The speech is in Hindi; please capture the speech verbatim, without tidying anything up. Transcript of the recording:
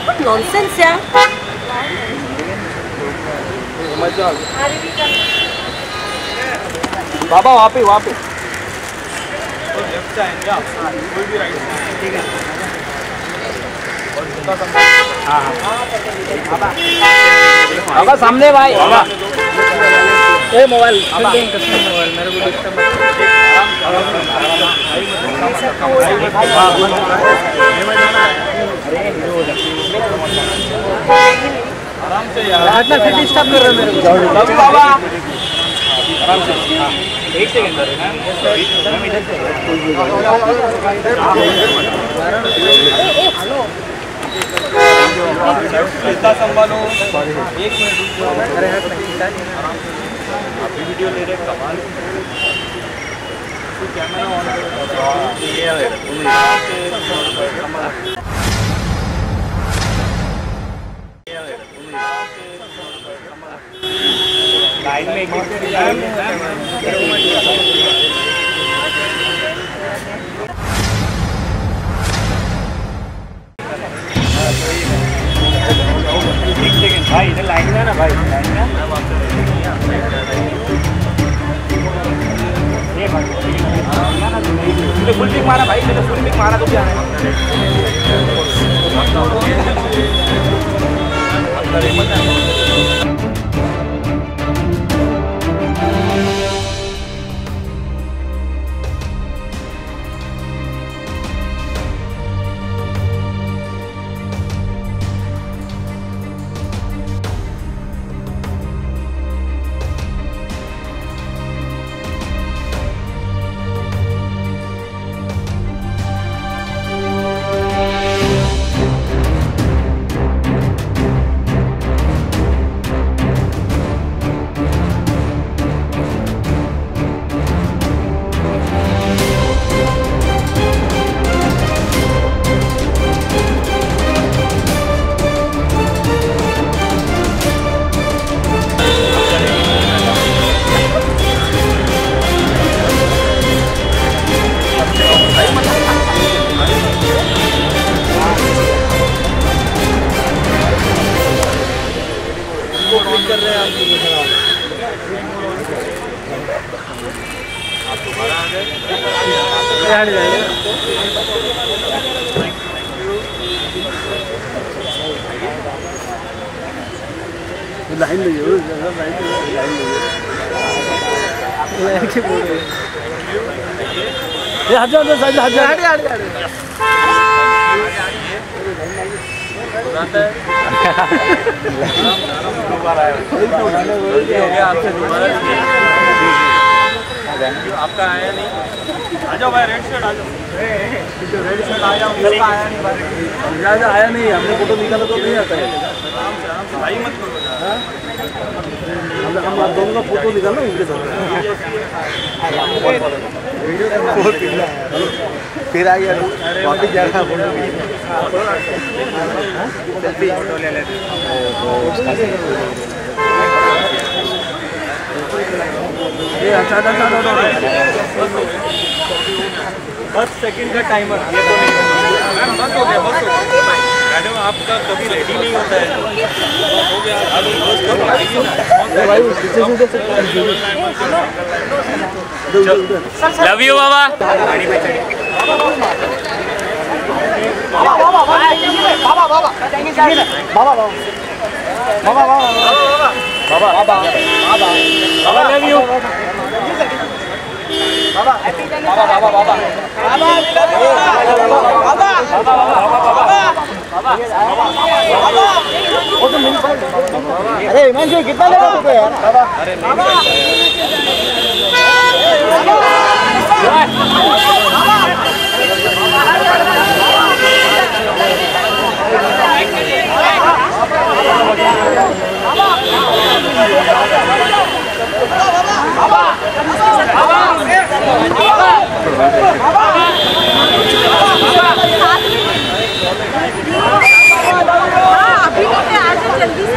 नॉनसेंस यार। बाबा वहाँ पे वहाँ पे हाँ बाबा सामने भाई बाबा ए मोबाइल मोबाइल मेरे को डिस्टर्ब आराम से यार हटना फिर डिस्टर्ब कर रहे मेरे को बाबा आराम से एक सेकंड हेलो संभालो एक मिनट अरे आप भी वीडियो ले रहे कमाल कैमरा ऑन लाइन में एक सेकंड भाई इधर लाइन में ना भाई लाइन में ये भाई तूने फुल पिक मारा भाई तूने फुल पिक मारा तो क्या है कर रहे हैं आप दोबारा आ गए लाइन लगी हो लाइन लगी हजार हजार हजार हजार आपका आया नहीं आ जाओ भाई रेड शर्ट आ जाओ रेड शर्ट आ जाओ आया नहीं भाई आया नहीं हमने फोटो निकाला तो नहीं आता है भाई मत करो हम आप दोनों का फोटो निकालो उनके साथ फिर आ गया वापस जा रहा सेल्फी फोटो ले लेते ये अच्छा अच्छा अच्छा बस सेकंड का टाइमर ये तो नहीं मैम बस हो गया बस हो गया मैडम आपका कभी रेडी नहीं होता है हो गया अभी रोज कब आएगी ना भाई पीछे से लव यू बाबा गाड़ी पे चढ़िए बाबा बाबा बाबा बाबा बाबा बाबा बाबा बाबा बाबा बाबा बाबा लव यू बाबा बाबा बाबा बाबा अरे हिमांशु कितना लेगा तू यार अरे अभी नहीं आ जाओ जल्दी से।